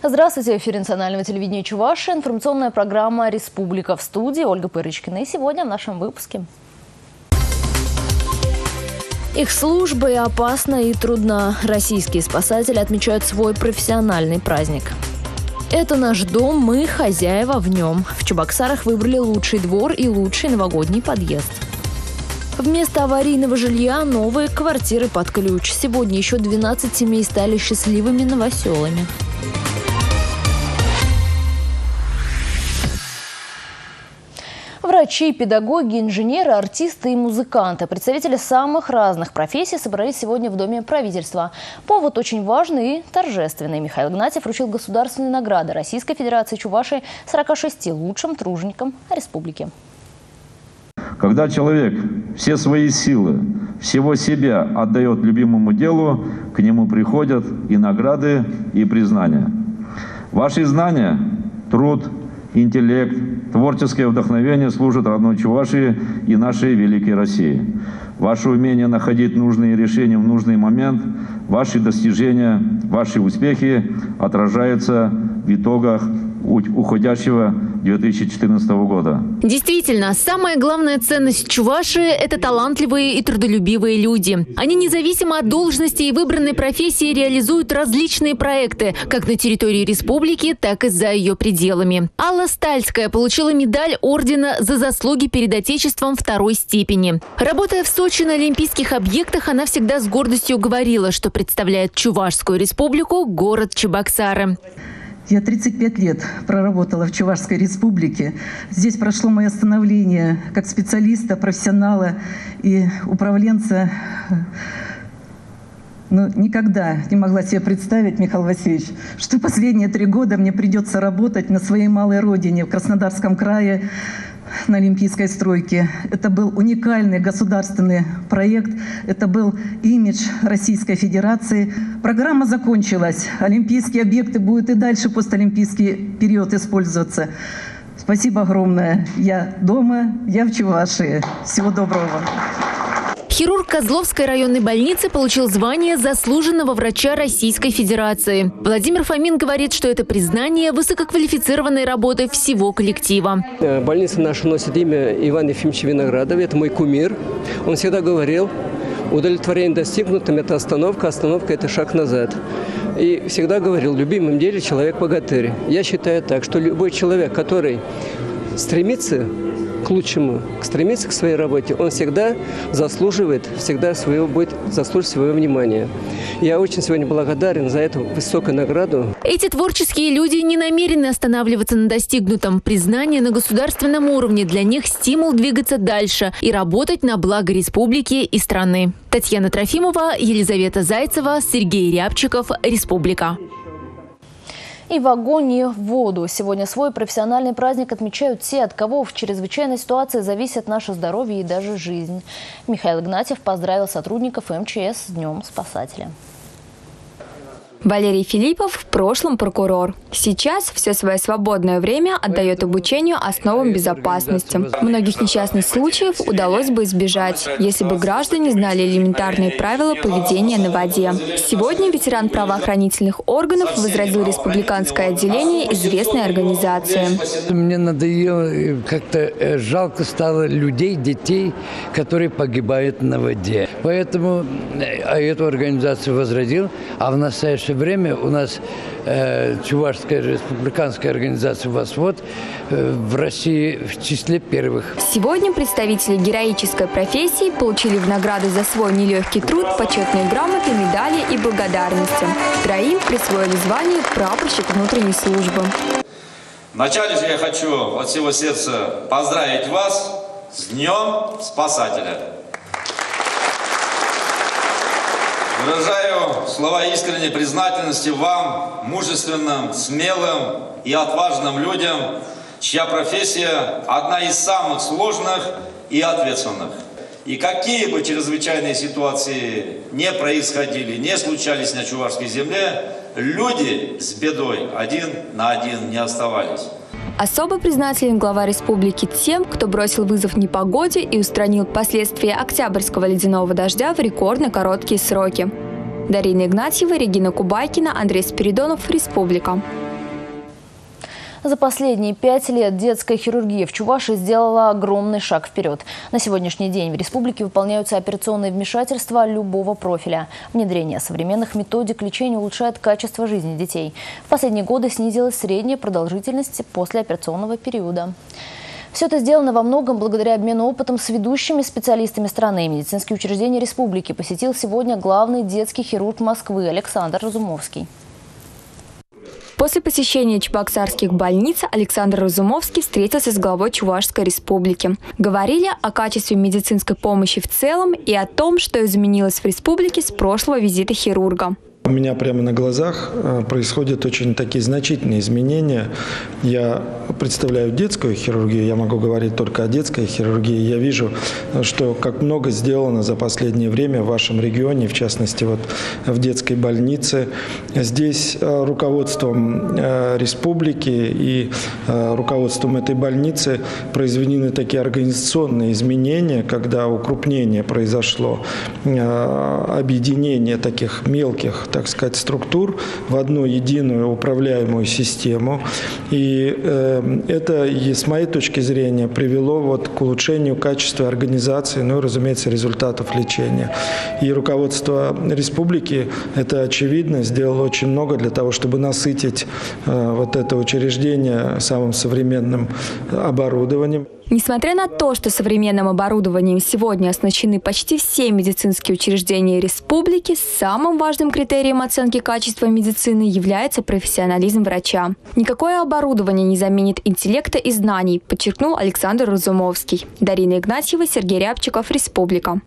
Здравствуйте, в эфире национального телевидения Чувашии. Информационная программа «Республика», в студии Ольга Пырочкина. И сегодня в нашем выпуске. Их служба и опасна, и трудна. Российские спасатели отмечают свой профессиональный праздник. Это наш дом, мы хозяева в нем. В Чебоксарах выбрали лучший двор и лучший новогодний подъезд. Вместо аварийного жилья новые квартиры под ключ. Сегодня еще 12 семей стали счастливыми новоселами. Врачи, педагоги, инженеры, артисты и музыканты. Представители самых разных профессий собрались сегодня в Доме правительства. Повод очень важный и торжественный. Михаил Игнатьев вручил государственные награды Российской Федерации Чувашии 46 лучшим труженикам республики. Когда человек все свои силы, всего себя отдает любимому делу, к нему приходят и награды, и признания. Ваши знания, труд, интеллект, творческое вдохновение служат родной Чувашии и нашей великой России. Ваше умение находить нужные решения в нужный момент, ваши достижения, ваши успехи отражаются в итогах уходящего 2014 года. Действительно, самая главная ценность Чувашии – это талантливые и трудолюбивые люди. Они независимо от должности и выбранной профессии реализуют различные проекты, как на территории республики, так и за ее пределами. Алла Стальская получила медаль ордена за заслуги перед Отечеством второй степени. Работая в Сочи на олимпийских объектах, она всегда с гордостью говорила, что представляет Чувашскую республику город Чебоксары. Я 35 лет проработала в Чувашской республике. Здесь прошло мое становление как специалиста, профессионала и управленца. Но никогда не могла себе представить, Михаил Васильевич, что последние 3 года мне придется работать на своей малой родине, в Краснодарском крае, на Олимпийской стройке. Это был уникальный государственный проект, это был имидж Российской Федерации. Программа закончилась, олимпийские объекты будут и дальше постолимпийский период использоваться. Спасибо огромное. Я дома, я в Чувашии. Всего доброго вам. Хирург Козловской районной больницы получил звание заслуженного врача Российской Федерации. Владимир Фомин говорит, что это признание высококвалифицированной работы всего коллектива. Больница наша носит имя Ивана Ефимовича Виноградова. Это мой кумир. Он всегда говорил, удовлетворение достигнутым – это остановка, остановка – это шаг назад. И всегда говорил, в любимом деле человек богатырь. Я считаю так, что любой человек, который стремится к лучшему, стремится к своей работе, он всегда заслуживает, будет заслуживать своего внимания. Я очень сегодня благодарен за эту высокую награду. Эти творческие люди не намерены останавливаться на достигнутом. Признание на государственном уровне для них стимул двигаться дальше и работать на благо республики и страны. Татьяна Трофимова, Елизавета Зайцева, Сергей Рябчиков, Республика. И в огонь, и в воду. Сегодня свой профессиональный праздник отмечают те, от кого в чрезвычайной ситуации зависит наше здоровье и даже жизнь. Михаил Игнатьев поздравил сотрудников МЧС с Днем спасателя. Валерий Филиппов в прошлом прокурор. Сейчас все свое свободное время отдает обучению основам безопасности. Многих несчастных случаев удалось бы избежать, если бы граждане знали элементарные правила поведения на воде. Сегодня ветеран правоохранительных органов возродил республиканское отделение известной организации. Мне надоело, как-то жалко стало людей, детей, которые погибают на воде. Поэтому эту организацию возродил, а в настоящее время у нас Чувашская республиканская организация «Восход» в России в числе первых. Сегодня представители героической профессии получили в награду за свой нелегкий труд почетные грамоты, медали и благодарности. 3 присвоили звание прапорщик внутренней службы. Вначале же я хочу от всего сердца поздравить вас с Днем спасателя. Выражаю слова искренней признательности вам, мужественным, смелым и отважным людям, чья профессия одна из самых сложных и ответственных. И какие бы чрезвычайные ситуации не происходили, не случались на Чувашской земле, люди с бедой один на один не оставались. Особо признателен глава республики тем, кто бросил вызов непогоде и устранил последствия октябрьского ледяного дождя в рекордно короткие сроки. Дарина Игнатьева, Регина Кубайкина, Андрей Спиридонов, Республика. За последние 5 лет детская хирургия в Чувашии сделала огромный шаг вперед. На сегодняшний день в республике выполняются операционные вмешательства любого профиля. Внедрение современных методик лечения улучшает качество жизни детей. В последние годы снизилась средняя продолжительность послеоперационного периода. Все это сделано во многом благодаря обмену опытом с ведущими специалистами страны. Медицинские учреждения республики посетил сегодня главный детский хирург Москвы Александр Разумовский. После посещения чебоксарских больниц Александр Разумовский встретился с главой Чувашской республики. Говорили о качестве медицинской помощи в целом и о том, что изменилось в республике с прошлого визита хирурга. У меня прямо на глазах происходят очень такие значительные изменения. Я представляю детскую хирургию, я могу говорить только о детской хирургии. Я вижу, что как много сделано за последнее время в вашем регионе, в частности вот в детской больнице. Здесь руководством республики и руководством этой больницы произведены такие организационные изменения, когда укрупнение произошло, объединение таких мелких, так сказать, структур в одну единую управляемую систему. И это, с моей точки зрения, привело вот к улучшению качества организации, ну и, разумеется, результатов лечения. И руководство республики, это очевидно, сделало очень много для того, чтобы насытить вот это учреждение самым современным оборудованием. Несмотря на то, что современным оборудованием сегодня оснащены почти все медицинские учреждения республики, самым важным критерием оценки качества медицины является профессионализм врача. Никакое оборудование не заменит интеллекта и знаний, подчеркнул Александр Разумовский. Дарина Игнатьева, Сергей Рябчиков, Республика.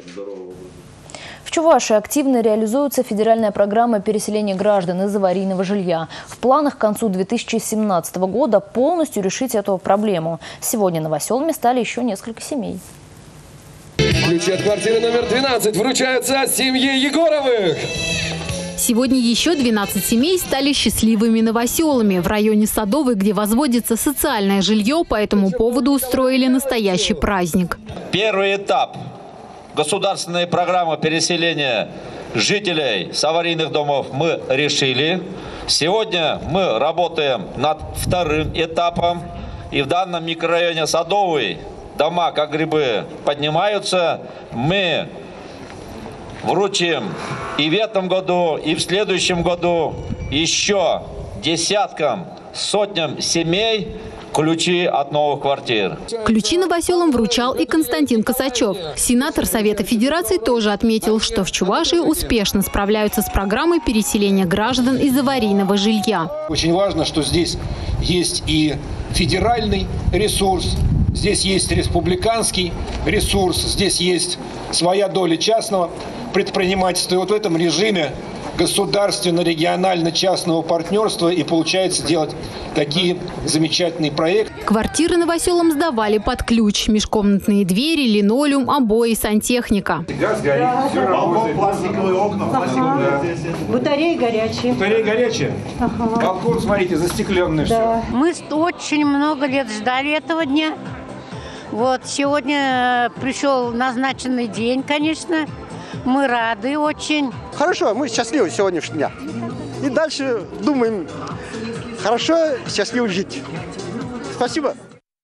В Чувашии активно реализуется федеральная программа переселения граждан из аварийного жилья. В планах к концу 2017 года полностью решить эту проблему. Сегодня новоселами стали еще несколько семей. Ключи от квартиры номер 12 вручаются семье Егоровых. Сегодня еще 12 семей стали счастливыми новоселами. В районе Садовой, где возводится социальное жилье, по этому поводу устроили настоящий праздник. Первый этап государственной программы переселения жителей с аварийных домов мы решили. Сегодня мы работаем над вторым этапом. И в данном микрорайоне Садовый дома, как грибы, поднимаются. Мы вручим и в этом году, и в следующем году еще десяткам, сотням семей ключи от новых квартир. Ключи новоселам вручал и Константин Косачев. Сенатор Совета Федерации тоже отметил, что в Чувашии успешно справляются с программой переселения граждан из аварийного жилья. Очень важно, что здесь есть и федеральный ресурс, здесь есть республиканский ресурс, здесь есть своя доля частного предпринимательства. И вот в этом режиме государственно-регионально-частного партнерства и получается делать такие замечательные проекты. Квартиры новоселам сдавали под ключ. Межкомнатные двери, линолеум, обои, сантехника. Газ горит, все работает. Пластиковые окна, пластиковые. Батареи горячие. Батареи горячие? Ага. Балкон, смотрите, застекленный все. Мы очень много лет ждали этого дня. Вот сегодня пришел назначенный день, конечно. Мы рады очень. Хорошо, мы счастливы сегодняшнего дня. И дальше думаем, хорошо, счастливо жить. Спасибо.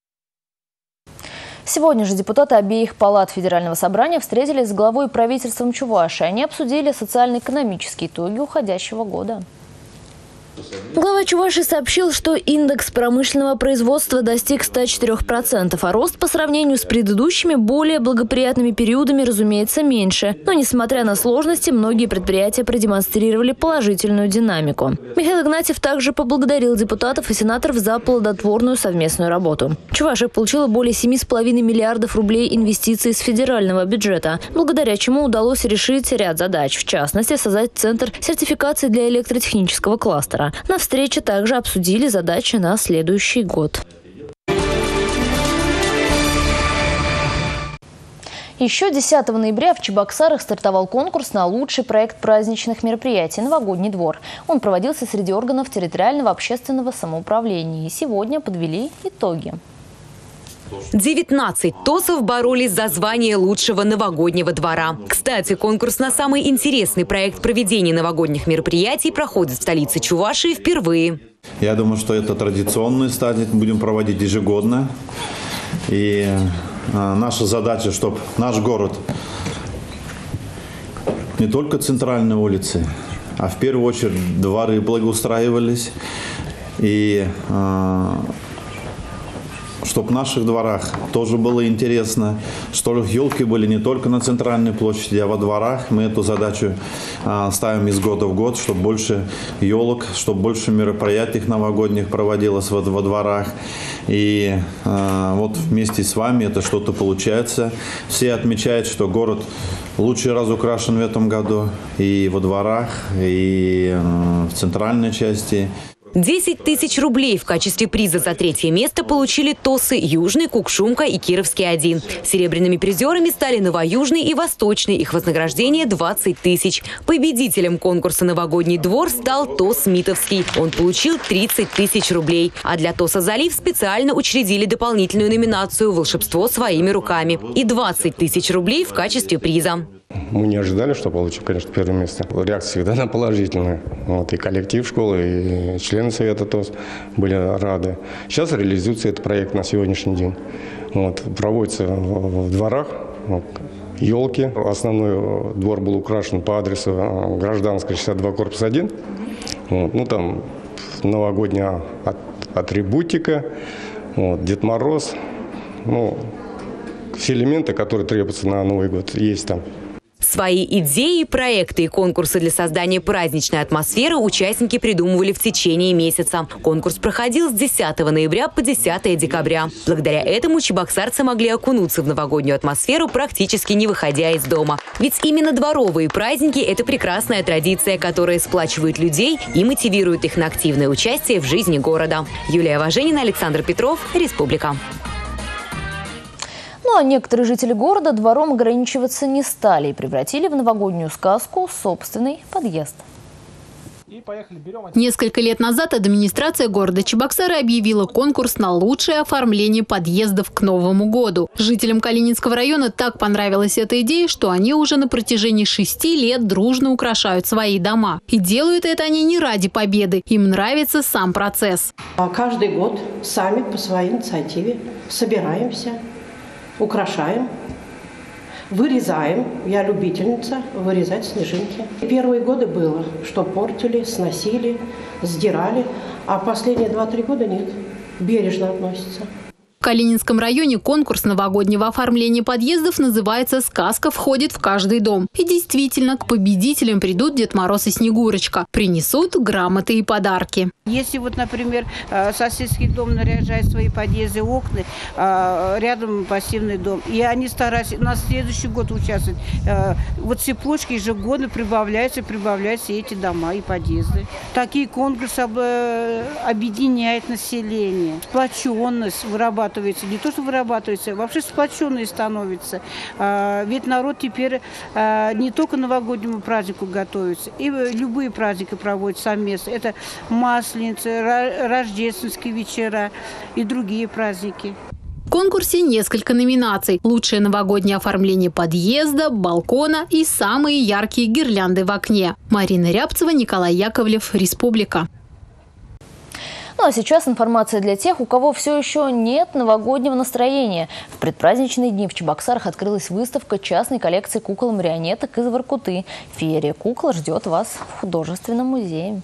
Сегодня же депутаты обеих палат Федерального собрания встретились с главой и правительством Чувашии. Они обсудили социально-экономические итоги уходящего года. Глава Чувашии сообщил, что индекс промышленного производства достиг 104%, а рост по сравнению с предыдущими, более благоприятными периодами, разумеется, меньше. Но, несмотря на сложности, многие предприятия продемонстрировали положительную динамику. Михаил Игнатьев также поблагодарил депутатов и сенаторов за плодотворную совместную работу. Чувашия получила более 7,5 миллиардов рублей инвестиций из федерального бюджета, благодаря чему удалось решить ряд задач, в частности, создать Центр сертификации для электротехнического кластера. На встрече также обсудили задачи на следующий год. Еще 10 ноября в Чебоксарах стартовал конкурс на лучший проект праздничных мероприятий «Новогодний двор». Он проводился среди органов территориального общественного самоуправления. И сегодня подвели итоги. 19 ТОСов боролись за звание лучшего новогоднего двора. Кстати, конкурс на самый интересный проект проведения новогодних мероприятий проходит в столице Чувашии впервые. Я думаю, что это традиционный старт, будем проводить ежегодно. И наша задача, чтобы наш город, не только центральные улицы, а в первую очередь дворы благоустраивались. И чтобы в наших дворах тоже было интересно, чтобы елки были не только на центральной площади, а во дворах. Мы эту задачу ставим из года в год, чтобы больше елок, чтобы больше мероприятий новогодних проводилось во дворах. И вот вместе с вами это что-то получается. Все отмечают, что город лучший разукрашен в этом году и во дворах, и в центральной части. 10 тысяч рублей в качестве приза за третье место получили ТОСы Южный, Кукшумка и Кировский-1. Серебряными призерами стали Новоюжный и Восточный. Их вознаграждение 20 тысяч. Победителем конкурса «Новогодний двор» стал ТОС Митовский. Он получил 30 тысяч рублей. А для ТОСа «Залив» специально учредили дополнительную номинацию «Волшебство своими руками». И 20 тысяч рублей в качестве приза. Мы не ожидали, что получим, конечно, первое место. Реакция всегда на положительная. Вот, и коллектив школы, и члены совета ТОС были рады. Сейчас реализуется этот проект на сегодняшний день. Вот, проводится в дворах елки. Основной двор был украшен по адресу Гражданская, 62, корпус 1. Вот, ну, там новогодняя атрибутика, вот, Дед Мороз. Ну, все элементы, которые требуются на Новый год, есть там. Свои идеи, проекты и конкурсы для создания праздничной атмосферы участники придумывали в течение месяца. Конкурс проходил с 10 ноября по 10 декабря. Благодаря этому чебоксарцы могли окунуться в новогоднюю атмосферу, практически не выходя из дома. Ведь именно дворовые праздники – это прекрасная традиция, которая сплачивает людей и мотивирует их на активное участие в жизни города. Юлия Важенина, Александр Петров, Республика. Ну а некоторые жители города двором ограничиваться не стали и превратили в новогоднюю сказку собственный подъезд. Несколько лет назад администрация города Чебоксары объявила конкурс на лучшее оформление подъездов к Новому году. Жителям Калининского района так понравилась эта идея, что они уже на протяжении 6 лет дружно украшают свои дома. И делают это они не ради победы. Им нравится сам процесс. Каждый год сами по своей инициативе собираемся, украшаем, вырезаем. Я любительница вырезать снежинки. Первые годы было, что портили, сносили, сдирали, а последние 2-3 года нет. Бережно относятся. В Калининском районе конкурс новогоднего оформления подъездов называется «Сказка входит в каждый дом». И действительно, к победителям придут Дед Мороз и Снегурочка. Принесут грамоты и подарки. Если вот, например, соседский дом наряжает свои подъезды, окна, рядом пассивный дом, и они стараются на следующий год участвовать. Вот цепочки ежегодно прибавляются эти дома и подъезды. Такие конкурсы объединяют население. Сплоченность вырабатывается. Не то, что вырабатывается, вообще сплоченные становятся. Ведь народ теперь не только к новогоднему празднику готовится, и любые праздники проводят совместно. Это Масленица, рождественские вечера и другие праздники. В конкурсе несколько номинаций. Лучшее новогоднее оформление подъезда, балкона и самые яркие гирлянды в окне. Марина Рябцева, Николай Яковлев, Республика. Ну а сейчас информация для тех, у кого все еще нет новогоднего настроения. В предпраздничные дни в Чебоксарах открылась выставка частной коллекции кукол-марионеток из Воркуты. Феерия кукол ждет вас в художественном музее.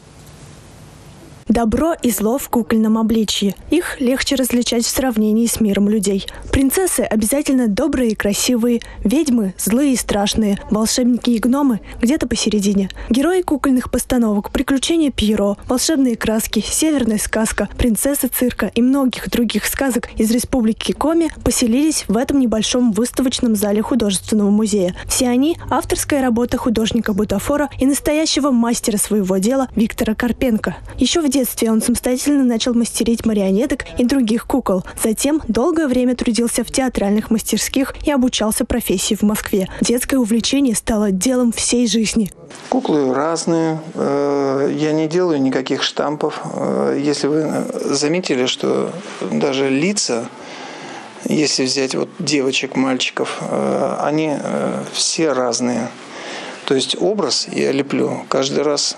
Добро и зло в кукольном обличье. Их легче различать в сравнении с миром людей. Принцессы обязательно добрые и красивые, ведьмы злые и страшные, волшебники и гномы где-то посередине. Герои кукольных постановок «Приключения Пьеро», «Волшебные краски», «Северная сказка», «Принцессы цирка» и многих других сказок из Республики Коми поселились в этом небольшом выставочном зале художественного музея. Все они – авторская работа художника-бутафора и настоящего мастера своего дела Виктора Карпенко. Еще в детстве он самостоятельно начал мастерить марионеток и других кукол. Затем долгое время трудился в театральных мастерских и обучался профессии в Москве. Детское увлечение стало делом всей жизни. Куклы разные. Я не делаю никаких штампов. Если вы заметили, что даже лица если взять вот девочек, мальчиков, они все разные. То есть образ я леплю каждый раз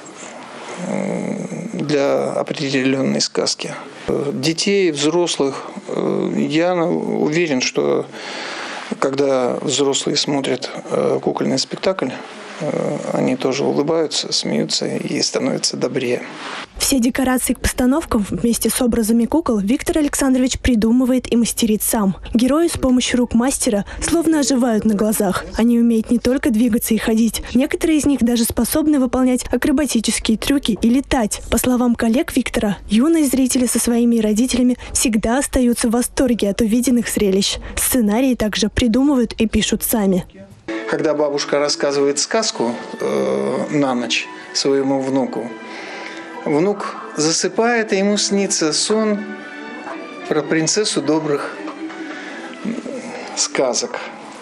для определенной сказки. Детей, взрослых, я уверен, что когда взрослые смотрят кукольный спектакль, они тоже улыбаются, смеются и становятся добрее. Все декорации к постановкам вместе с образами кукол Виктор Александрович придумывает и мастерит сам. Герои с помощью рук мастера словно оживают на глазах. Они умеют не только двигаться и ходить. Некоторые из них даже способны выполнять акробатические трюки и летать. По словам коллег Виктора, юные зрители со своими родителями всегда остаются в восторге от увиденных зрелищ. Сценарии также придумывают и пишут сами. Когда бабушка рассказывает сказку на ночь своему внуку, внук засыпает, и ему снится сон про принцессу добрых сказок.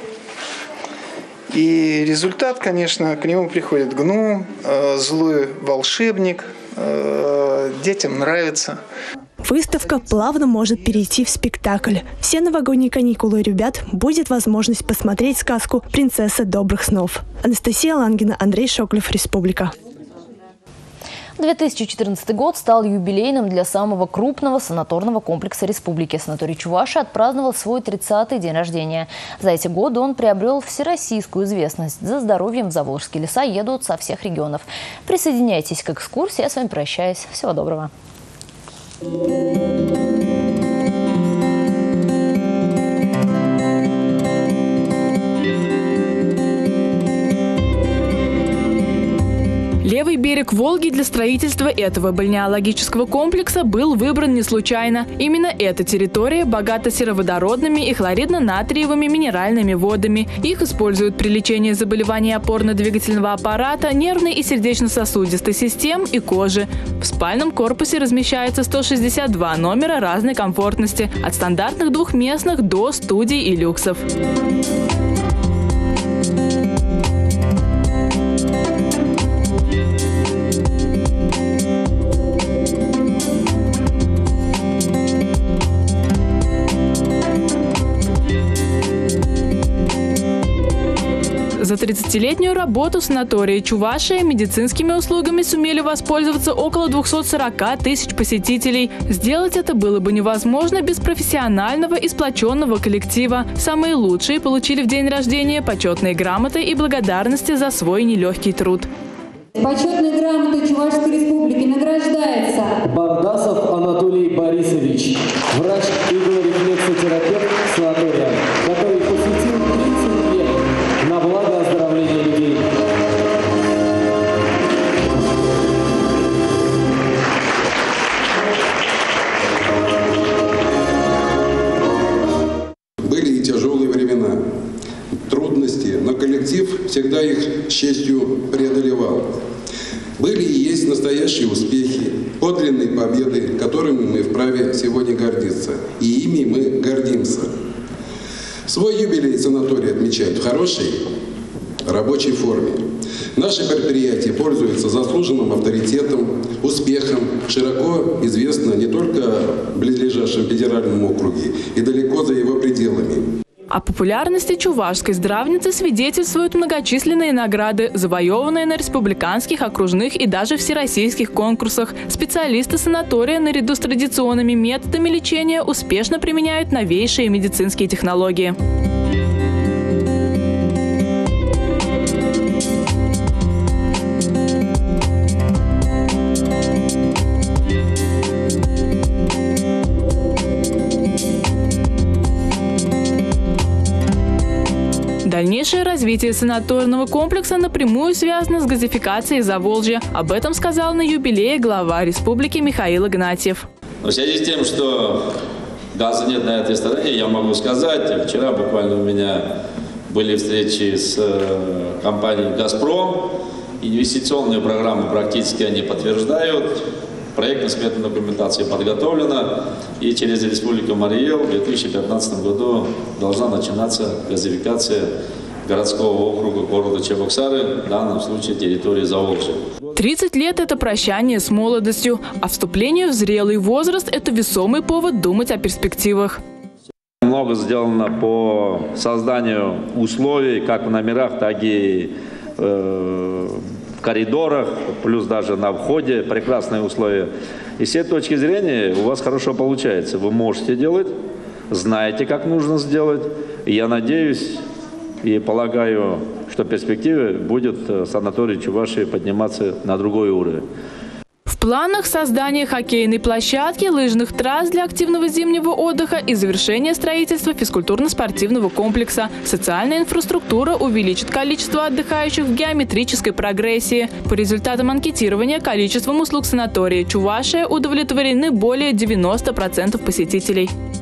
И результат, конечно, к нему приходит гном, злой волшебник, детям нравится. Выставка плавно может перейти в спектакль. Все новогодние каникулы ребят будет возможность посмотреть сказку «Принцесса добрых снов». Анастасия Лангина, Андрей Шоклев, Республика. 2014 год стал юбилейным для самого крупного санаторного комплекса республики. Санаторий Чувашия отпраздновал свой 30-й день рождения. За эти годы он приобрел всероссийскую известность. За здоровьем в Заволжские леса едут со всех регионов. Присоединяйтесь к экскурсии. Я с вами прощаюсь. Всего доброго. Левый берег Волги для строительства этого бальнеологического комплекса был выбран не случайно. Именно эта территория богата сероводородными и хлоридно-натриевыми минеральными водами. Их используют при лечении заболеваний опорно-двигательного аппарата, нервной и сердечно-сосудистой систем и кожи. В спальном корпусе размещается 162 номера разной комфортности, от стандартных двухместных до студий и люксов. За 30-летнюю работу санатория Чувашия медицинскими услугами сумели воспользоваться около 240 тысяч посетителей. Сделать это было бы невозможно без профессионального и сплоченного коллектива. Самые лучшие получили в день рождения почетные грамоты и благодарности за свой нелегкий труд. Почетной грамотой Чувашской республики награждается Бардасов Анатолий Борисович, врач иглорефлексотерапевт санатория, который посвятил 30 лет на благо оздоровления людей. Были и тяжелые времена, трудности, но коллектив всегда их с честью преодолевал. Были и есть настоящие успехи, подлинные победы, которыми мы вправе сегодня гордиться. И ими мы гордимся. Свой юбилей санаторий отмечают в хорошей рабочей форме. Наши предприятия пользуются заслуженным авторитетом, успехом, широко известно не только в близлежащем федеральном округе и далеко за его пределами. О популярности чувашской здравницы свидетельствуют многочисленные награды, завоеванные на республиканских, окружных и даже всероссийских конкурсах. Специалисты санатория наряду с традиционными методами лечения успешно применяют новейшие медицинские технологии. Дальнейшее развитие санаторного комплекса напрямую связано с газификацией Заволжья. Об этом сказал на юбилее глава республики Михаил Игнатьев. В связи с тем, что газа нет на этой стороне, я могу сказать, вчера буквально у меня были встречи с компанией «Газпром». Инвестиционные программы практически они подтверждают. Проектно-сметная документация подготовлена, и через Республику Марий Эл в 2015 году должна начинаться газификация городского округа города Чебоксары, в данном случае территории Заволжья. 30 лет – это прощание с молодостью, а вступление в зрелый возраст – это весомый повод думать о перспективах. много сделано по созданию условий как в номерах, так и в коридорах, плюс даже на входе прекрасные условия. И с этой точки зрения у вас хорошо получается. Вы можете делать, знаете, как нужно сделать. И я надеюсь и полагаю, что в перспективе будет санаторий Чувашии подниматься на другой уровень. В планах создание хоккейной площадки, лыжных трасс для активного зимнего отдыха и завершение строительства физкультурно-спортивного комплекса. Социальная инфраструктура увеличит количество отдыхающих в геометрической прогрессии. По результатам анкетирования количеством услуг санатория Чувашия удовлетворены более 90% посетителей.